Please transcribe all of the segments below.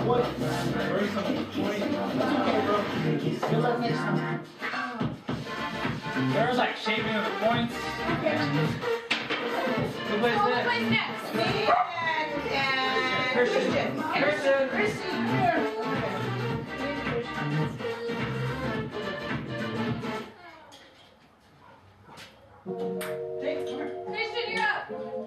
Good luck next time. There's like shaping of the points. Who plays next? Who plays next? Me and Christian. Christian. Christian, you're up.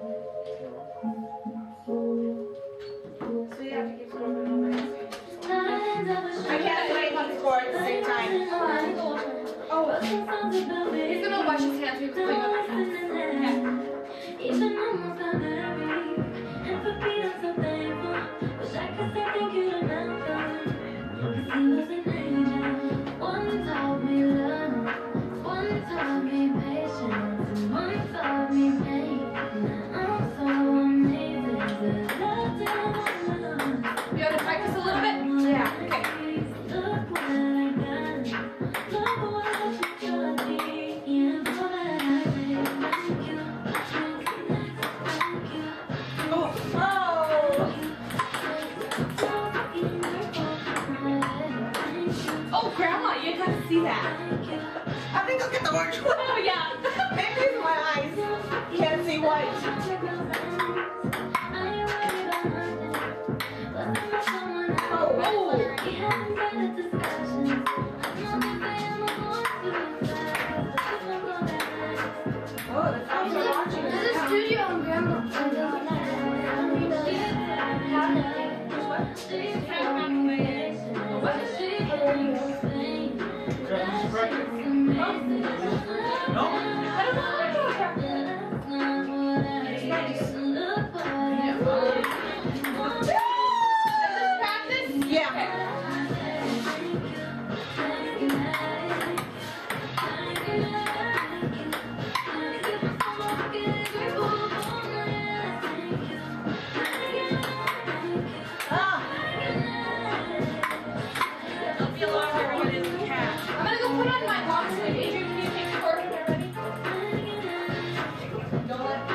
So you have to keep scoring on my I can't play and score at the same time. Oh, he's gonna wash his hands. We have to play with my hands. One taught me love, one taught me patience, and one taught me pain. I'm so amazing. You want to practice a little bit? Yeah. Okay. Look what I got. Look what you taught me. Yeah, for that I say thank you. Thank you. Oh. Oh, Grandma, you got to see that. I think I'll get the orange one. Oh, yeah. Maybe it's my eyes. Can't see white. Oh, the cops are watching There's a us. studio on Grandma. No? Yeah. I'm gonna go put on my box. Adrian, can you take the cord when you're ready? Don't let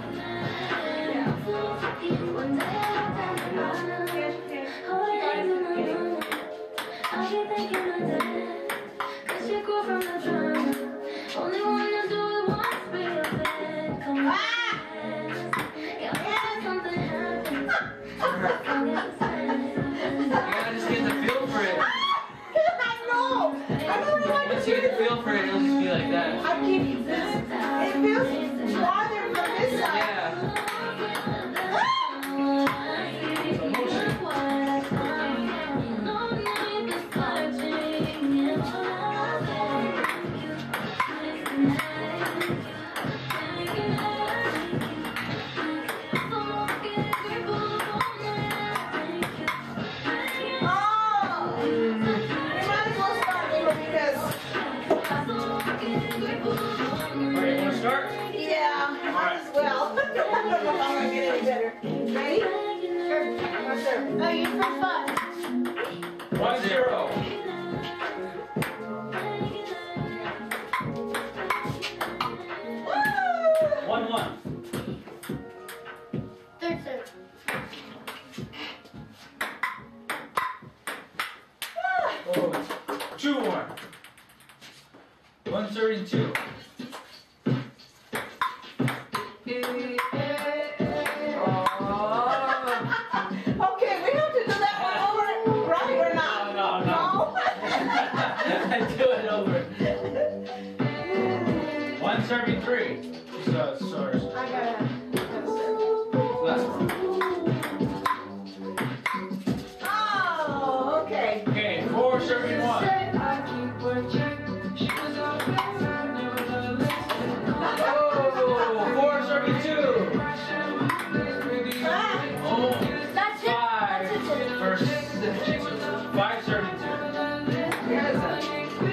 Just get the feel for it. I know. I don't know what Once to you get the do. feel for it, it'll just be like that. I keep this. It feels farther from this side. Yeah. Alright, you wanna start? Yeah, might as well. I don't know if I'm gonna get any better. Ready? Sure. Sure. No, you for fun. 1-0. Woo! 1-1. Third serve. Oh, 2-1. 132. Okay, we have to do that one over, right or not? No. Do it over. 133. So, sorry. I gotta serve. Last one. Oh, okay. Okay, 4-31. Oh, 4-32. Oh, That's it. 5. First, 5-32. Here's it.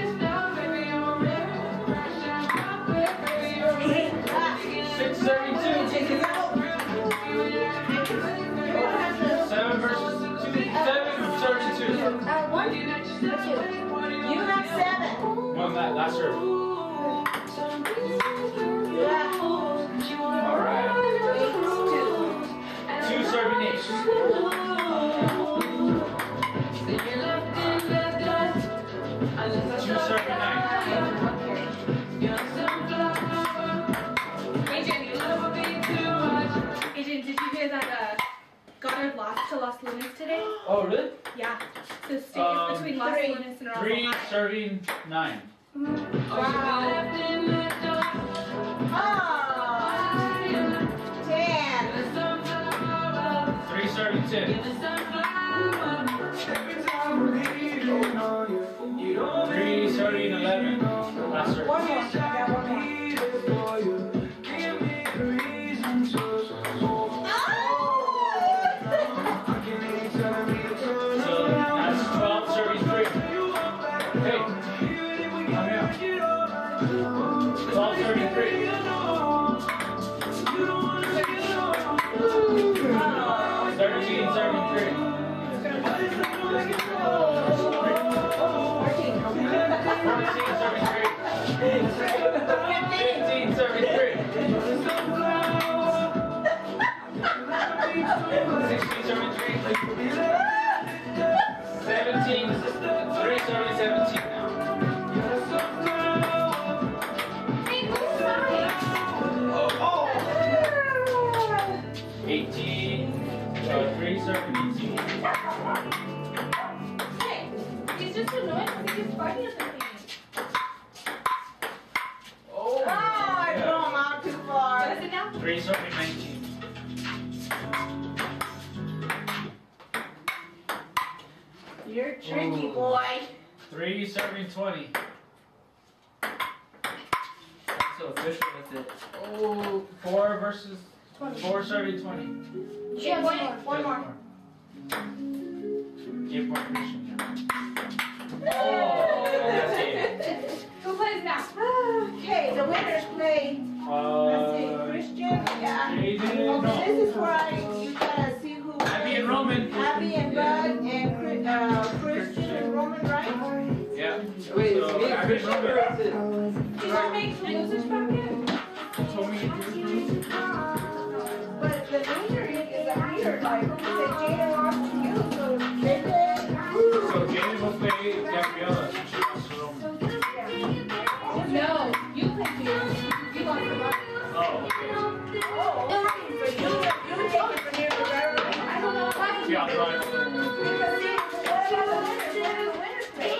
6-32. Take it out. 7 versus 2. 7-32. One, two. You have 7. One last serve. Yeah. Alright. 2 serving each. Oh, really? Yeah. So it's between Las Colinas and Roswell. 3 serving 9. Wow. 10. 3 serving 10. 3 serving 11. Last serve. One more. I got one more. So that's 12 serving 3. Hey, come here. 12 serving 3. 13 serving 3. 14 serving 3. 15 serving 3. 16 serving 3. 17, 3 serving 17 now. 18, 3 serving 18. Hey, he's just annoying because he's fighting at the thing. Oh, I threw him out too far. What is it now? 3 serving 19. You're tricky, boy. 3 serving 20. That's so official with it. Oh, 4 versus 4 serving 20. Yeah, one more. Give more Christian. Oh, that's it. Who plays now? Okay, the winners play. Let's see, Christian. Yeah. Jaden, Okay, no. this is where you gotta see who. Abby and Roman. Abby and Bud and Christian and Roman, right? Yeah. Wait, So, it's me and Abby Christian and or Roman. is it? Do you want to make the losers bracket? Told me to do it. But the loser is a leader. Like, say Jaden lost to you, so Jaden. So Jaden will play Gabriella. She lost to Roman. No, you play Jaden. You lost the bracket. Oh, okay. Oh, okay. So you take it from here forever. I don't know why. Yeah, I'll try. Because see, what about the winners? What do the winners play?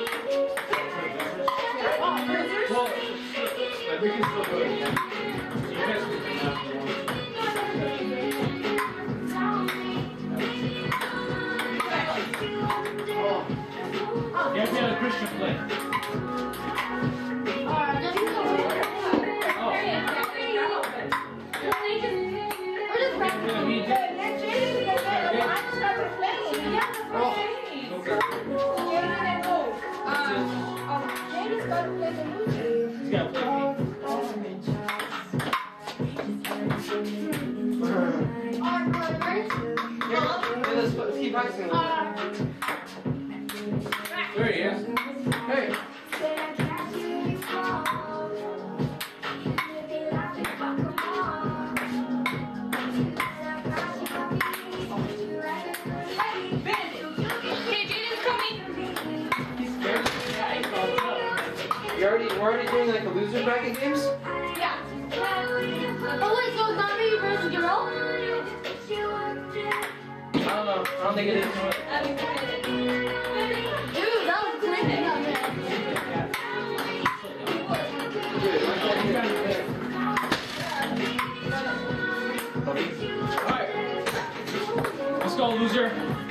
Oh, losers? Well, but we can still do it. So you guys can have the one. Gabriella Christian play. Yeah, he did. Then Jaden can play. I'm not playing. Jaden and go. Jaden's got to play the loser. He's got to play me. Yeah, let's keep practicing. There he is. Hey. Hey, Jaden's coming. We're already doing like the loser bracket games? Yeah. Oh wait, so it's not me versus Jerome? I don't know. I don't think it is. Dude, that was crazy. Alright. Let's go, loser.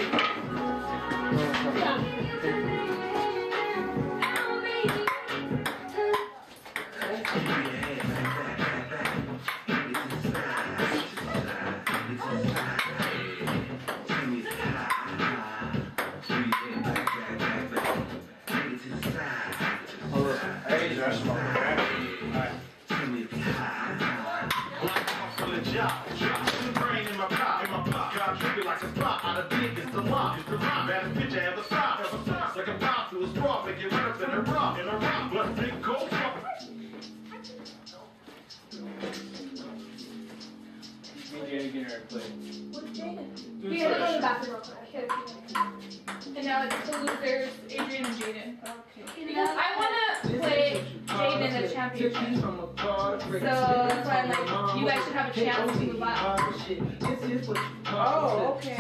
We had to go to the bathroom real quick. And now it's the losers, Adrian and Jaden. Okay. Because I want to play Jaden in the championship. So that's why I'm like, you guys should have a chance to move up. Oh, okay.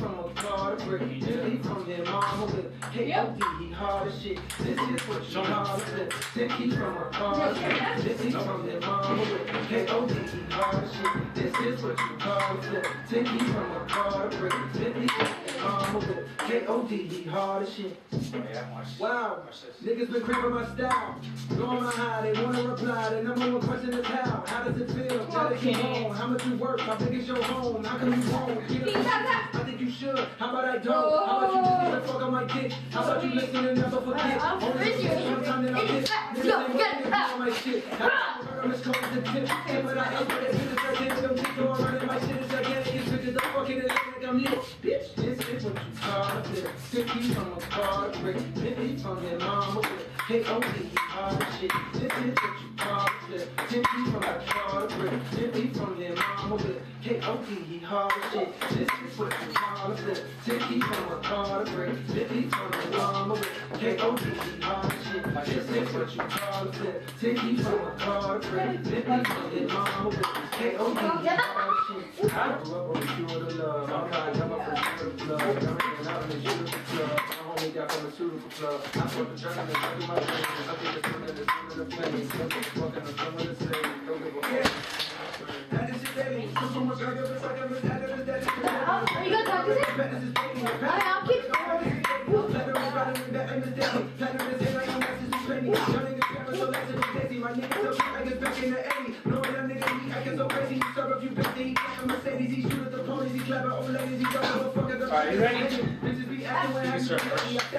Wow, niggas been cramping my style. Going on high, they wanna reply. The number one question is how? How does it feel? Gotta keep on. How much you work? How big is your home? How come you won't? I think you should. How about I don't? How about you just get the fuck on my dick? How about you listen and never forget? Only sometime that I get. Niggas ain't working on my shit. I'm just calling the tip. And when I ain't ready, it's right there. Them keep going running my shit. It's gigantic. It's bitches the fucking and like I'm lit. Bitch, this is what you call a flip. Sticky from a car brick. Bitty from your mama whip. K.O.D. hard shit. This is what you call a flip. Sticky from a car brick. Bitty from your mama whip. K.O.D. hard shit. This is what you call a flip. Sticky from a car brick. Bitty from your mama whip. K.O.D. hard shit. This is what you call a flip. Sticky from a car brick. Bitty from your mama whip. K.O.D. hard shit. I grew up on the shore of love. I'm trying to come up from the shore of love. I'm hanging out in the shore of club. My homie got pharmaceutical club. I put the journal and I do my thing. I think the sun and the sun and the flame. Simple fucking the sun and the same. Don't give a fuck. That is your baby. So much I give us, I give us, that is that is your baby. Are you gonna talk to him? I'll keep Platinum is riding with that and the daisy. Platinum is here like I'm asking to pay me. Your niggas camera so that's in the daisy. My niggas so shit like it's back in the 80s. Knowing that nigga he acting so crazy. He serve a few bitches, he got a Mercedes. He shoot at the ponies, he clever old ladies. He don't give a fuck at the Are you ready? Bitches be acting when I Yes, sir. My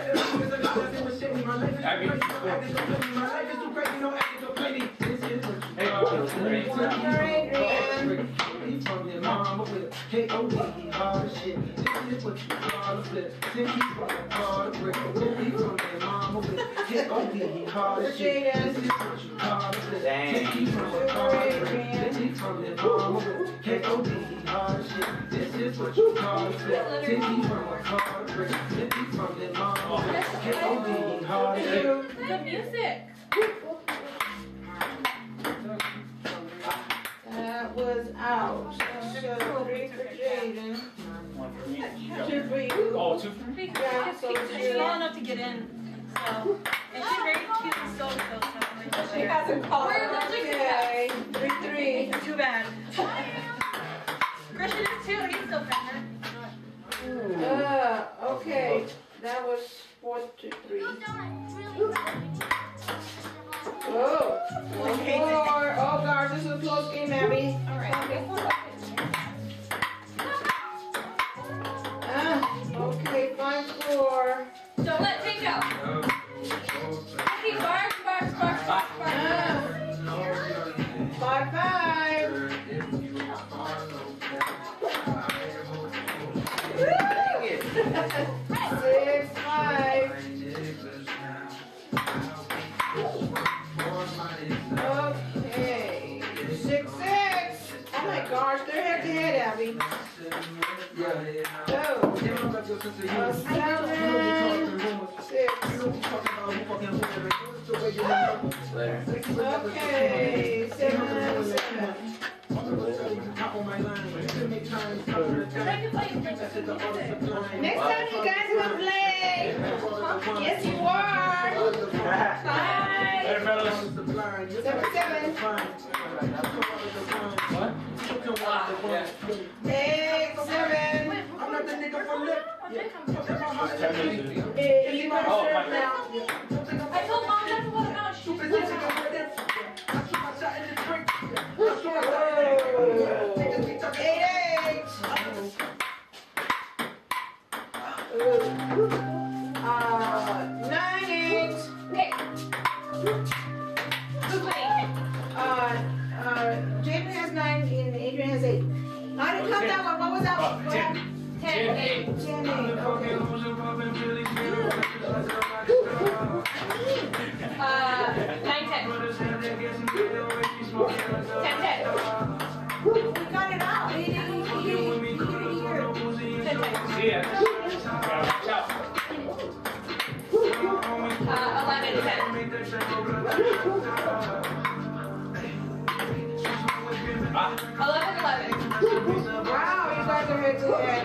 life is crazy, no acting so plainy. My life is too crazy, no acting so plainy. This is what you from your mama with K.O.D. hard as shit. This is what you call a flip. Sticky from a car brick. From your mama with K.O.D. hard as shit. This is what you call a flip. Sticky from a car brick. Sticky from your mama with K.O.D. hard as shit. This is what you call a flip. Sticky from a car brick. Sticky from your mama with K.O.D. hard as shit. Good music. That was out. So 3 for Jaden. One for me. 2 for you. Oh, two for me? Yeah, so She's small enough to get in. So, and she's very cute and so she has a color. We're allergic to Okay. 3. Too bad. Christian is too. He's so pregnant. Okay. That was 4 to 3. Oh, 4. Oh gosh, this is a close game, Abby. All right. Okay, 5-4. Don't let Pink go. Hey, bark, bark, bark, bark, bark. 5-5. Dang it. 6-5. Okay. 6-6. Oh my gosh, they're head to head, Abby. Go. 7-6. Okay. 7-7. Next time you guys will play. Yes, you are. 5. Later, fellas. 7-7. What? 8-7. I'm not the nigga from Lip. You want to Oh, serve my now? I told Mom that's what about she was like, Jaden has 9 and Adrian has 8. How did you cut that one? What was that one? 10, 8. 10, 8. Okay. 9, 10. 10, 10. We got it out. He didn't hear. 10, 10. See ya. Watch out. 11, 10. good.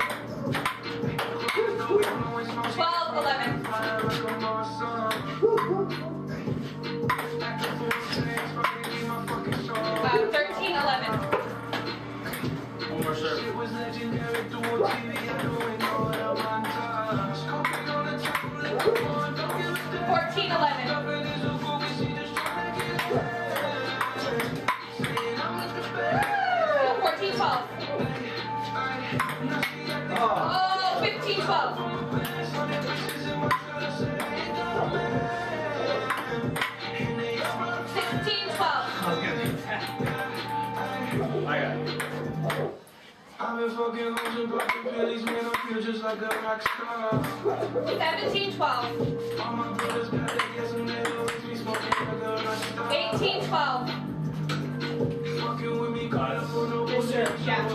12, 11. 13, 11. One more serve. 14, 11. 14, 12. Oh, 15, 12. 16, 12. I got it. I've been fucking hoes and popping pills, man, I feel just like a rock star. 17, 12. All my brothers got that gas and they always be smoking like a rock star. 18, 12. Fucking with me, caught up on no bullshit. Yeah.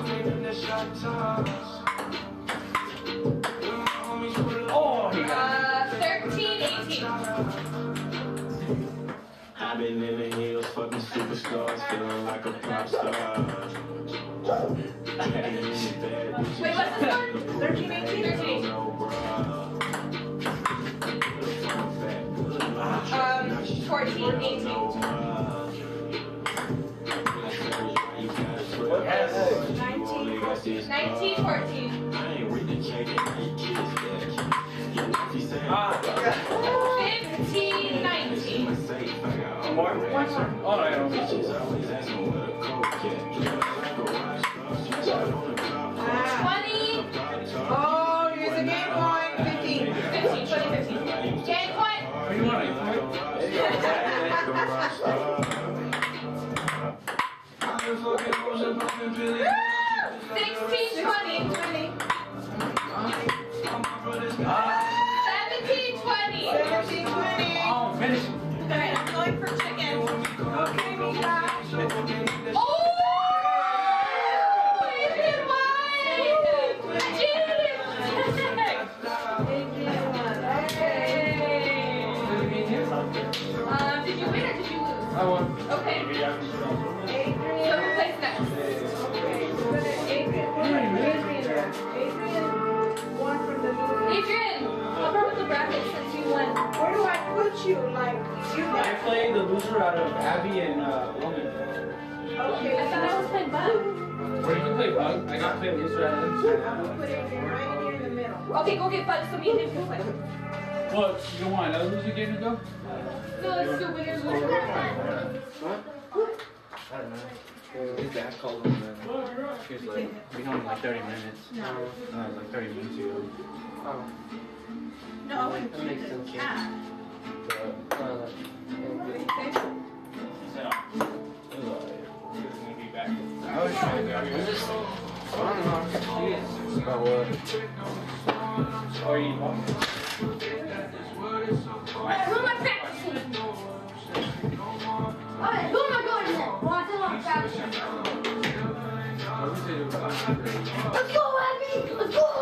Oh, he got it. 13, 18. I've been in the hills, fucking superstars, feeling like a pop star. Wait, what's this one? 13, 18? 13, 18. 14, 18. Yes. 19, 14. Ah. 15, 19. One more? One more. Oh, no, I don't. 20. Oh, here's a game point. 15. 15, 20, 15. Game point. What do you want? Woo! 16, 20. 17, 20. 17, 20. Oh, finish. Alright, I'm going for chicken. Okay, Mika. Oh! Adrian won! Adrian! Did you win or did you lose? I won. Okay. So who plays next? Adrian won from the loser. Adrian, help her with the bracket since you won. Where do I put you? Like, you I got. played the loser out of Abby and Woman. Okay. I thought I was playing Bug. Where you can play Bug? I got to play loser out of I'm gonna put Adrian right here in the middle. Okay, go get Bug so me and him can play. What? You want another loser game to go? No, let's do winners. What? I don't know. His dad called him and he was like, we home in like 30 minutes. No. Like 30 minutes ago. Oh. No, I wouldn't That keep makes the sense, cat. But, What do you think? I was trying to I don't know. About what? Or you Who am I practicing? Alright, who am I going to? Well, I still want to practice. Let's go, Abby! Let's go!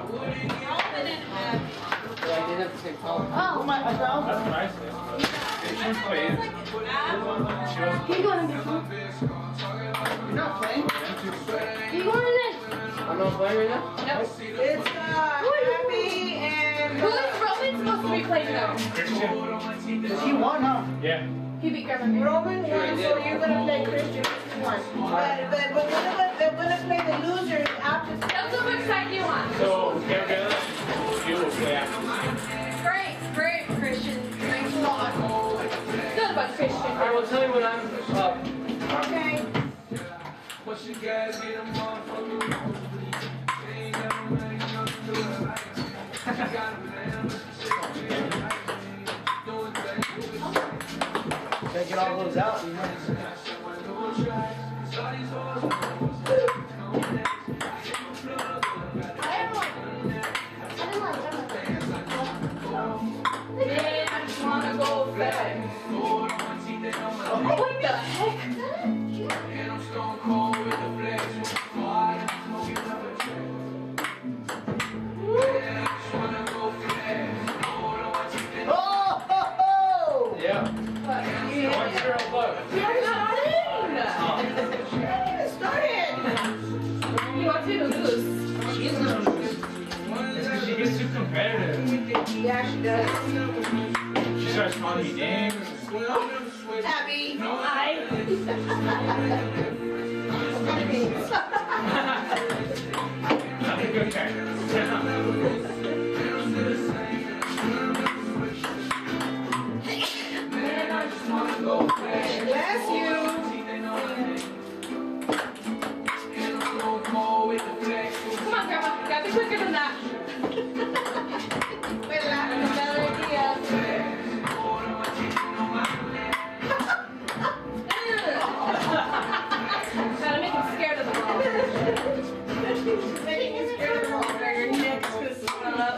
Yeah, I did have the same problem. Oh my God. That's what I said. She's playing. You're going to get one. You're not playing? You're going to this. I'm not playing right now? Nope. It's Abby and. Who is Roman supposed to be playing now? Christian. Because he won, huh? Yeah. He beat Grandma. Roman won, so you're gonna play Christian one. But we're gonna play the losers after. Tell us which side you want. So, get together. You will play after. Great, great, Christian. Thanks a lot. Good about Christian. Alright, we'll tell you when I'm up. Okay. What you guys get a motherfucking Gotta get all those out, you know? Man, I just want to go back. Oh, what the heck? Oh! Yeah. What? 1-0 Bug. Yeah, Yeah, she does. She starts calling me names. Abby. Hi. I'm a good guy. Bless you. Come on, Grandma. Gotta be quicker than that. We're laughing. Better idea. Gotta make him scared of the ball. Making you scared of the ball. Your neck's gonna swell up.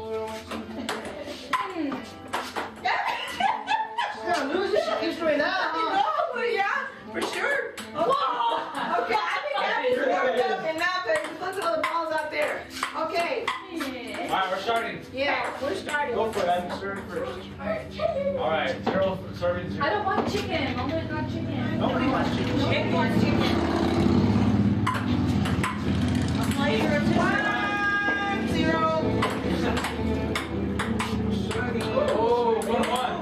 Yeah, lose it. She keeps doing that, huh? No, yeah, for sure. Whoa! Okay, I think Abby's warmed up and now there's a bunch of other balls out there. Okay. Alright, we're starting. Yeah, we're starting. Go for it. I'm serving first. Alright, zero serving zero. I don't want chicken. Only not chicken. Nobody wants chicken. Chicken wants chicken. I'm like, you're a 1-0. Oh, 1-1.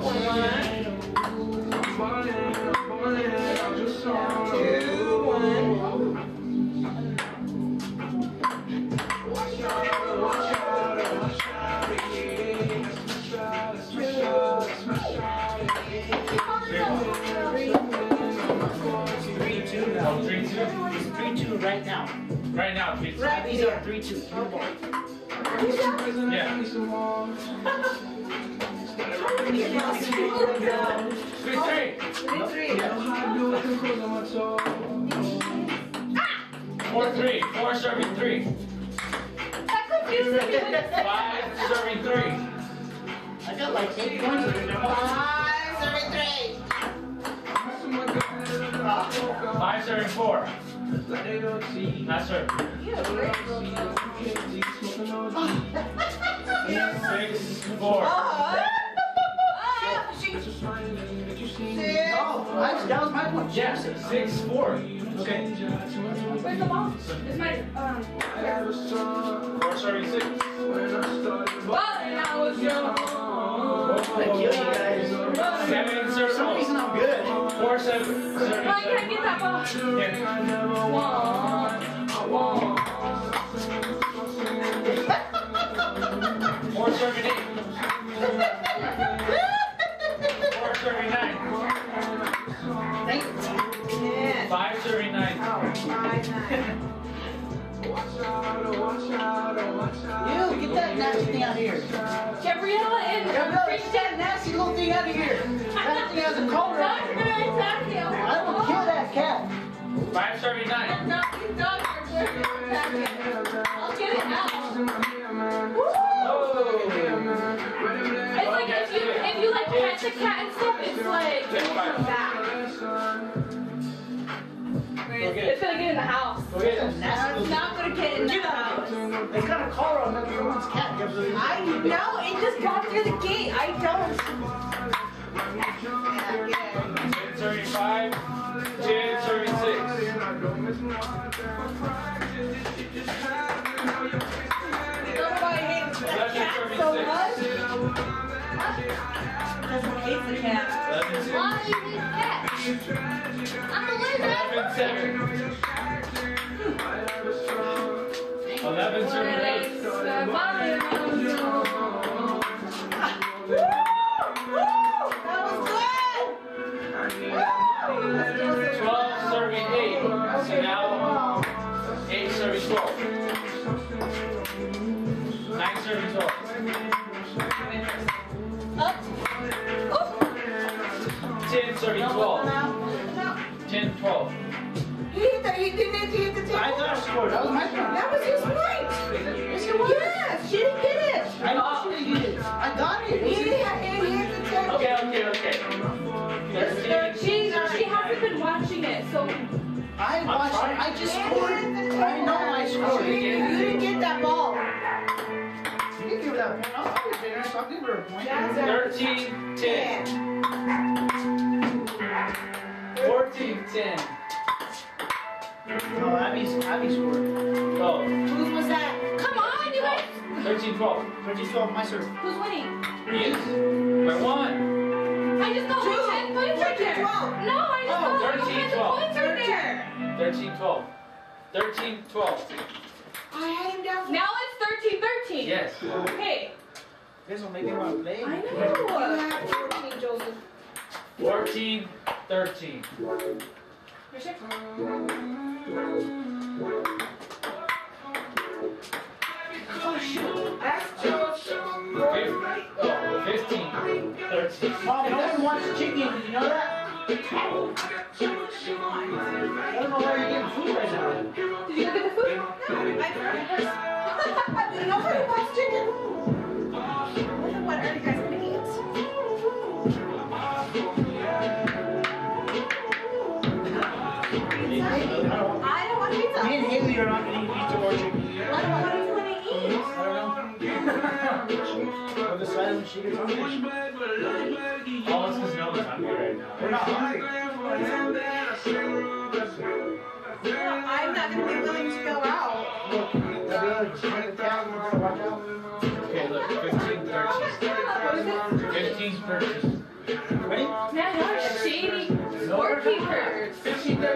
3-2 now. 3-2 right now. Right now, 3-2. Right These here. are 3-2. Yeah. 3-3. 4-3. 4 serving 3. That confuses me. 5 serving 3. I got like 8 points in there. 5 serving 4. Not serving. 6-4. That was my point. Yes, 6-4. Okay. Where's the ball? It's my, 4 serving 6. Well, and I was young. I kill you guys. 7 For serving some reason I'm good. 4 7 Why can't I get that ball? Here. 4 serving 8. 4 serving 9. Thank you. 5 serving 9. You, get that nasty thing out of here. Gabriella and Gabriella, get that nasty little thing out of here. That thing has a collar on it. I will kill that cat. 5 serving 9. I'll get it out. Oh. It's like if you like pet the cat and stuff, it's like Just 5. it's gonna get in the house. Go get it. It's not gonna get in the house. They got a collar on everyone's cat. Gabriella. I know, it just got through the gate. I don't. 10 serving 5. 10 serving 6. Nobody hates the cat so much. Doesn't hate the cat. 11 6. Why do you need cats? I'm a lizard. 11 serving 8. 12 serving 8. So now 8 serving 12. 9 serving 12. Up. 10 serving 12. 10 12. He hit the, he didn't hit the I table. thought I scored. That was my point. That was his point. Yes, it was. Yes, she didn't get it. I know she didn't get it. I got it. He hit the table. Okay. 13. She hasn't been watching it, so I watched it. I just scored. I know I scored. You didn't get that ball. You give her that point. I'll give her so I'll give her a point. 13 10. 14 10. No, Abby scored. Oh. Whose was that? come on, you guys. 13-12. 13-12, my serve. Who's winning? He is. By 1. I just got 10 points right there. 12. No, I just got 10 points right there. 13-12. 13-12. I had him down. Now it's 13-13. Yes. Okay. You guys don't make me want to play. I know. You have 14, Joseph. 14-13. Your shift. That's Joseph. 15-13. Mom, no one wants chicken. Did you know that? I don't know where you're getting food right now. Did you go get the food? Nobody wants chicken. What are you guys going to eat? I don't want pizza. Me and Haley are not going to eat pizza or chicken. What do you want to eat? I don't know. We'll decide when she gets hungry. All this is no one's hungry right now. We're not hungry. I'm not going to be willing to go out. Okay, look. 15-13. What is it? 15-13. Ready? Man, you're shady. Scorekeepers. 15-13.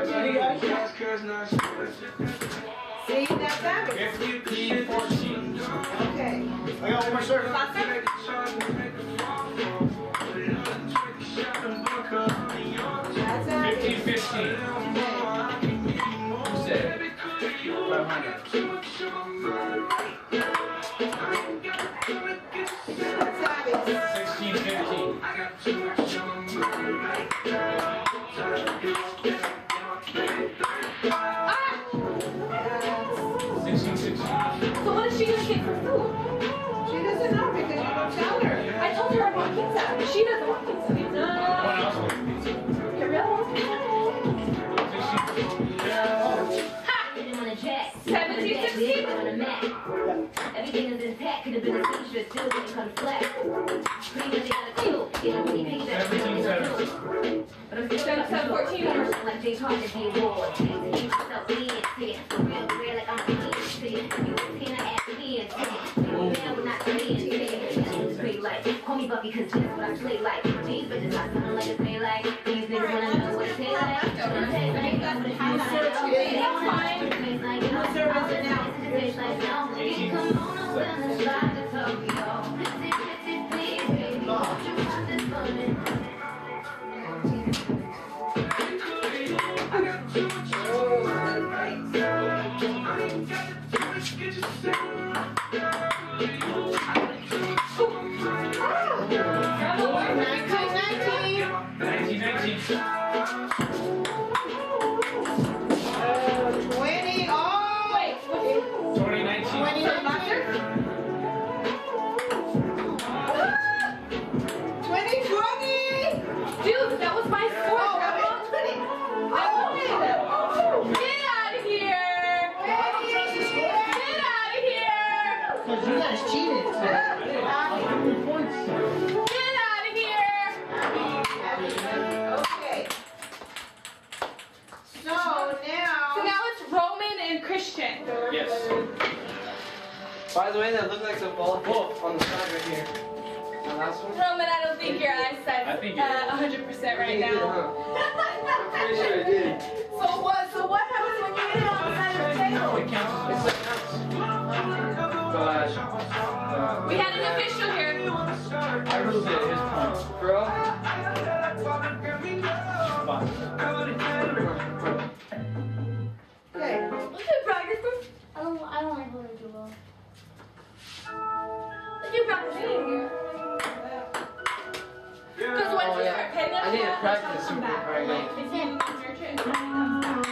See, that's that. 15-14. Okay. I got one more serve. Last time? That's that. 15-15. Who said? 500. That's that. 16-15. Ah! 16-16. So what is she going to get for food? She doesn't know because you don't tell her. I told her I want pizza. She doesn't want pizza. No one else wants pizza. Gabrielle wants pizza. 17-16. Everything is intact, could have been a seizure, still didn't come flat. Pretty much got a clue. Yeah, we need to 17-17. But I'm still 14 more. like James Harden, the award. Keep yourself in, see it. Real, real, like I'm a kid, see it. You can ask me, see it. Yeah, we're not playing, see it. It's great like, call me Buffy, cause that's what I play like. These bitches not sounding like a play like. These niggas wanna know what it tastes like. Dude, that was my score. I won it. Get out of here. Get out of here. Because you guys cheated. Get out of here. Okay. So now it's Roman and Christian. Yes. By the way, that looked like some ball on the side right here. The last one? Roman, I don't think your eyesight's I think it is. 100% right now. Pretty sure I did. So what happens when you hit it on the side of the table? It counts as It's like that. We had an official here. I ruled it his point. Bro. Fine. Okay. Let's do practice. I don't like when I do well. Let's do practice here. Because once you start petting I need to them, practice come super back. hard. Like, if you nurture it, it comes back.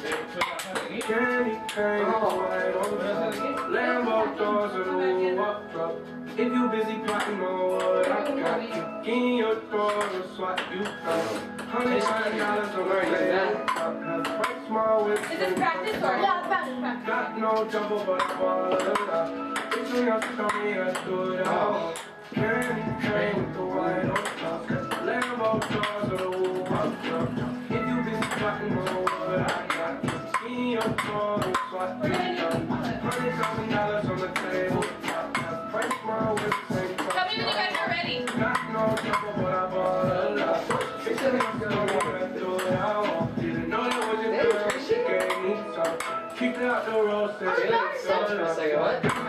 Lambo doors and roll up drop. If you busy plotting on what I got, kick in your door and swat you out. $100 on my leg. Have quite small with Is this practice or? Yeah, practice. got no trouble, but I fall out. It's when you tell me I do it all. Candy cane with the white on top. Lambo doors and roll up drop. If you busy plotting on what I got, kick in your door and swat you out. $100,000 on the table. sense for a second. What?